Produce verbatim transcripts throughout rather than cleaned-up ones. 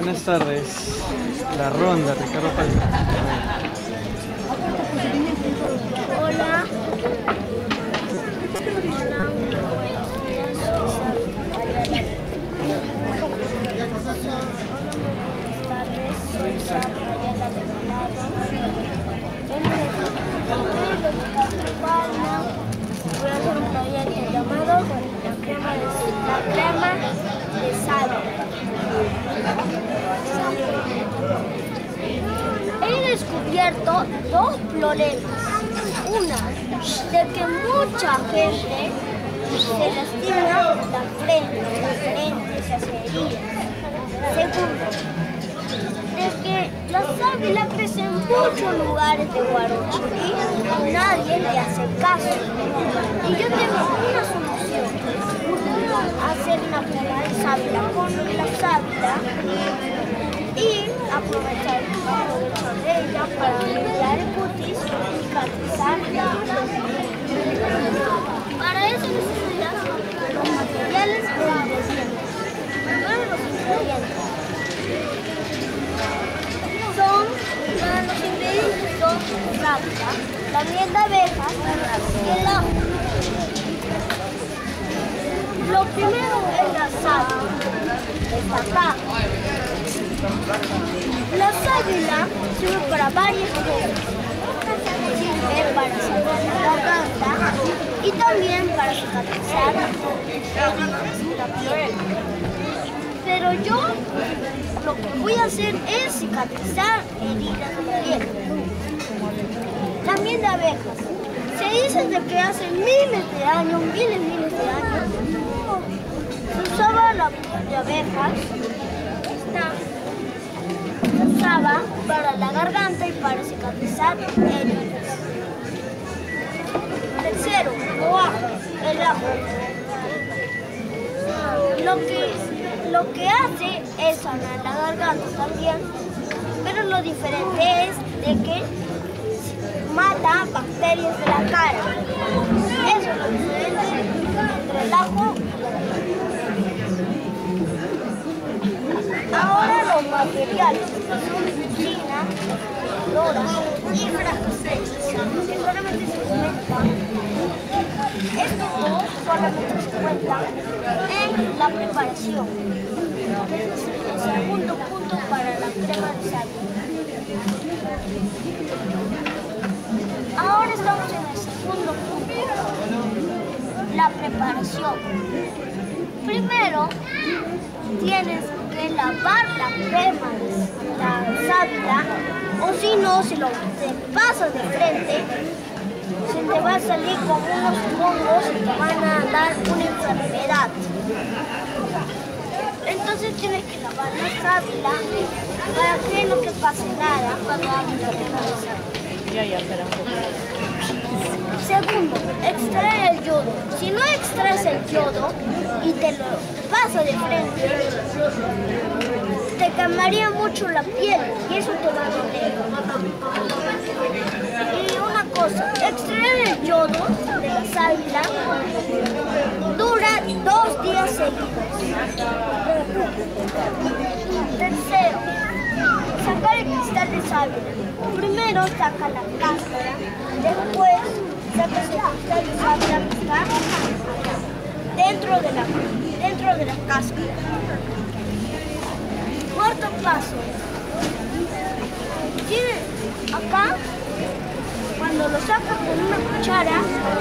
Buenas tardes. La ronda, Ricardo Palma. Hola. Voy a hacer un proyecto llamado la crema de, la crema de sábila. He descubierto dos problemas. Una, de que mucha gente se lastima la frente, la frente se hace heridas. Segundo, de que la sábila crece en muchos lugares de Guarochirí y nadie le hace caso. Y yo tengo una solución: hacer una crema de sábila con la sábila y aprovechar el provecho de ella para limpiar el cutis y cicatrizar. Para eso necesitamos los materiales e ingredientes. Primero los ingredientes. Son, para los ingredientes son sábila, la miel de abejas y el ajo. Lo primero es la sábila. Está acá. La sábila sirve para varias cosas. Sirve para sacar la garganta y también para cicatrizar la piel. Pero yo lo que voy a hacer es cicatrizar heridas de la piel. La miel de abejas. Se dice de que hace miles de años, miles, miles de años, se usaba la miel de abejas. Esta se usaba para la garganta y para cicatrizar heridas. Tercero, o ajo, el ajo. Lo que, lo que hace es sanar la garganta también, pero lo diferente es de que mata bacterias de la cara. Eso es lo diferente entre el ajo y la ahora los materiales son china, dora y frascos. Solamente se cuentan, estos dos solamente se cuentan en la preparación. Este es el segundo punto para la crema de sábila. Ahora estamos en el segundo punto, la preparación. Primero, tienes que lavar la crema de la sábila, o si no, si lo te pasas de frente, se te va a salir como unos hongos y te van a dar una enfermedad. Entonces tienes que lavar la sábila para que no te pase nada cuando hagas la crema de sábila. Ya, ya, espera un poco. Segundo, extraer el yodo. Si no extraes el yodo y te lo pasas de frente, te quemaría mucho la piel y eso te va a doler. Y una cosa, extraer el yodo de la sábila dura dos días seguidos. Tercero, sacar el cristal de sábila. Primero saca la cáscara, después sacas el cristal de sábila que está dentro de la, dentro de la cáscara. Cuarto paso. Tiene acá, cuando lo sacas con una cuchara,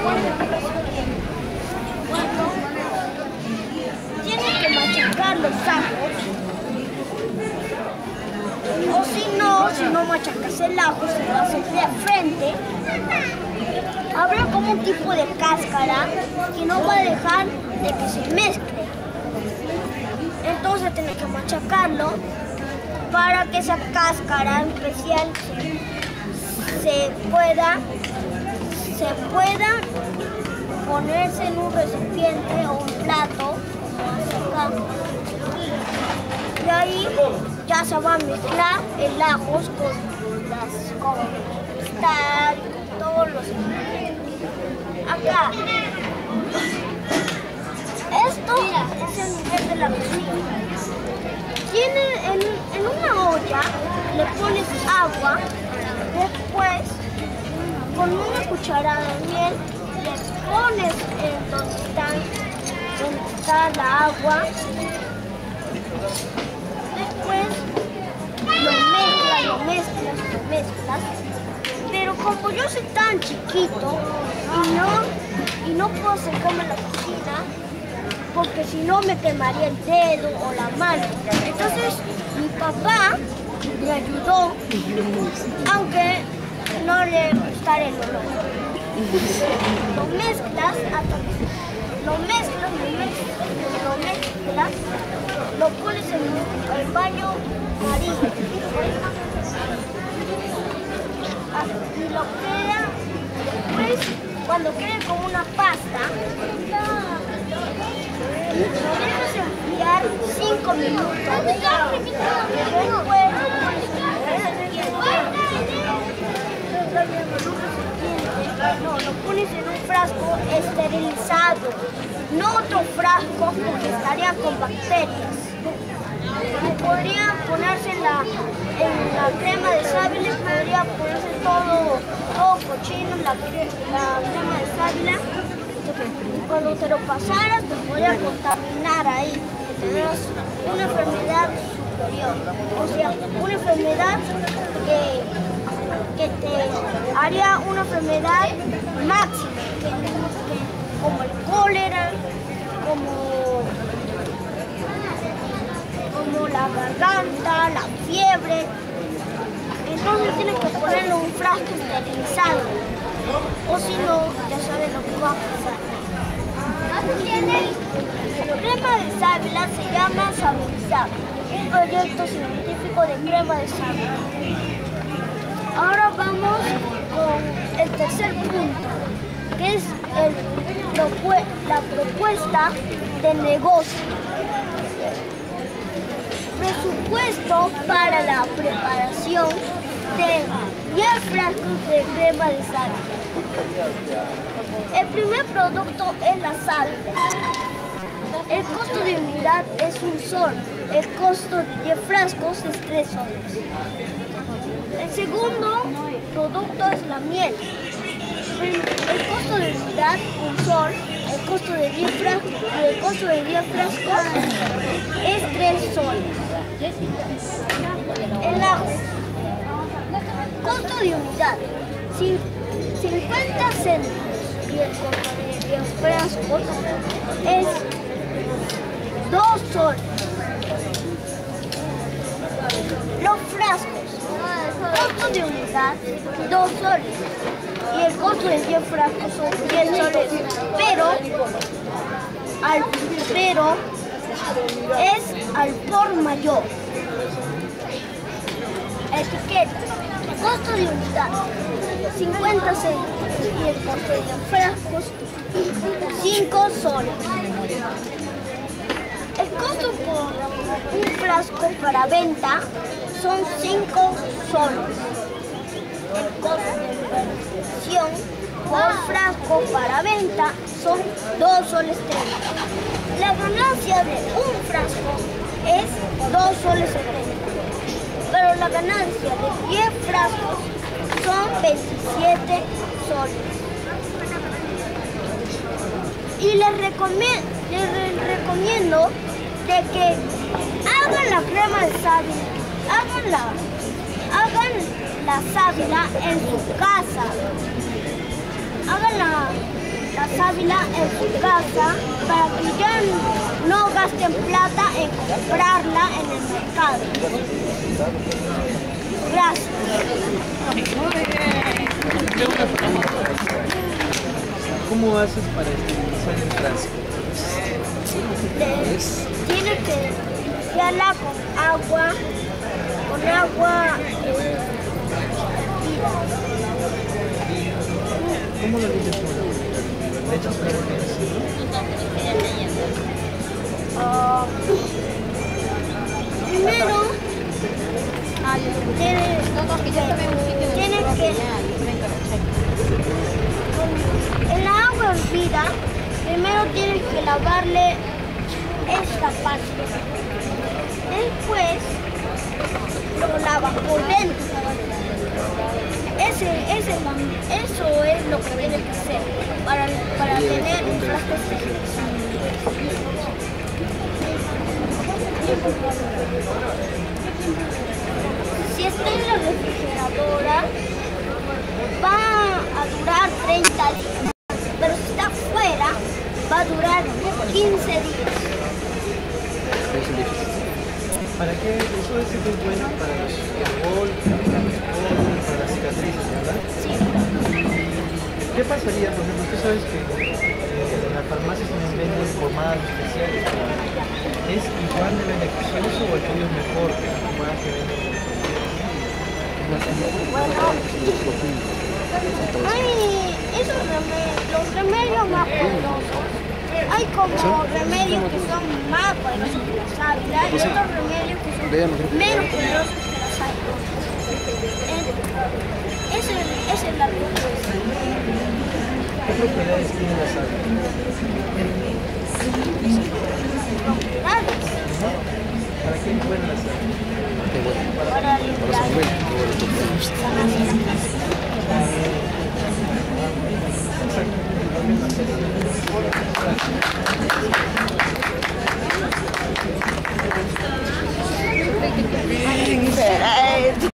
cuando tienes que machacar los ajos. O si no, si no machacas el ajo, si lo haces de frente, habrá como un tipo de cáscara que no va a dejar de que se mezcle. Entonces tienes que machacarlo para que esa cáscara especial se pueda, se pueda ponerse en un recipiente o un plato. Y ahí ya se va a mezclar el ajo con las con cristal, con todos los ingredientes. Acá. Esto es el nivel de la cocina. Tiene en, en le pones agua, después con una cucharada de miel le pones en donde está, donde está la agua, después lo mezclas, lo mezclas, lo mezclas, pero como yo soy tan chiquito y no, y no puedo acercarme a la cocina, porque si no me quemaría el dedo o la mano. Entonces mi papá me ayudó, aunque no le gustara el olor. Lo mezclas, hasta lo mezclas, lo mezclas, lo mezclas, lo pones en el baño amarillo. Y lo queda, después, cuando quede como una pasta, lo dejas enfriar cinco minutos. Después, no, lo pones en un frasco esterilizado, no otro frasco porque estaría con bacterias. Podría ponerse en la, en la crema de sábila, podría ponerse todo, todo cochino, la, la crema de sábila. Y cuando te lo pasaras te podría contaminar ahí, tendrás una enfermedad superior, o sea, una enfermedad que, que te haría una enfermedad máxima, que, que, como el cólera, como, como la garganta, la fiebre. Entonces tienes que ponerlo en un frasco esterilizado, o si no, ya sabes lo que va a pasar. La crema de sábila se llama Sabilizar, un proyecto científico de crema de sábila. Ahora vamos con el tercer punto, que es el, la propuesta de negocio. Presupuesto para la preparación de diez frascos de crema de sábila. El primer producto es la sal. El costo de unidad es un sol. El costo de diez frascos es tres soles. El segundo producto es la miel. El costo de unidad un sol. El costo de diez frascos, el costo de diez frascos es tres soles. El agua. Costo de unidad cincuenta céntimos y el costo de diez frascos es dos soles. Los frascos, costo de unidad dos soles y el costo de diez frascos son diez soles, pero al pero es al por mayor. Etiqueta, costo de unidad cincuenta céntimos y el costo de diez frascos cinco soles. El costo por un frasco para venta son cinco soles. El costo de inversión por frasco para venta son dos soles treinta. La ganancia de un frasco es dos soles setenta, pero la ganancia de diez frascos son veintisiete soles. Y les recomiendo, les recomiendo de que hagan la crema de sábila, hagan la, hagan la sábila en su casa, hagan la, la sábila en su casa para que ya no gasten plata en comprarla en el mercado. Gracias. ¿Cómo haces para esterilizar el frasco? Tienes que limpiarla con agua, con agua eh, ¿Cómo lo dices tú? ¿Le echas agua uh, primero tienes, tienes que en la agua hervida primero tienes que lavarle esta parte. Después lo lava por dentro. Ese, ese, eso es lo que tiene que hacer para, para tener un frasco estéril. Si está en la refrigeradora, va a durar treinta días, pero si está afuera, va a durar quince días. ¿Para qué? Eso es que es bueno para los golpes, para los cortes, para las cicatrices, ¿verdad? Sí. ¿Qué pasaría, por ejemplo? Tú sabes que eh, en las farmacias también venden pomadas especiales. ¿Es igual de beneficioso o el tuyo es mejor que la pomada que venden? Bueno, hay esos remedios, los remedios más poderosos. Hay como remedios que son más poderosos que la sábila y otros remedios que son menos poderosos que la sábila. Esa es, es la diferencia. ¿Qué propiedades tiene la sábila? Propiedades. ¿Para qué es buena la sábila? Para limpiar. Exacto.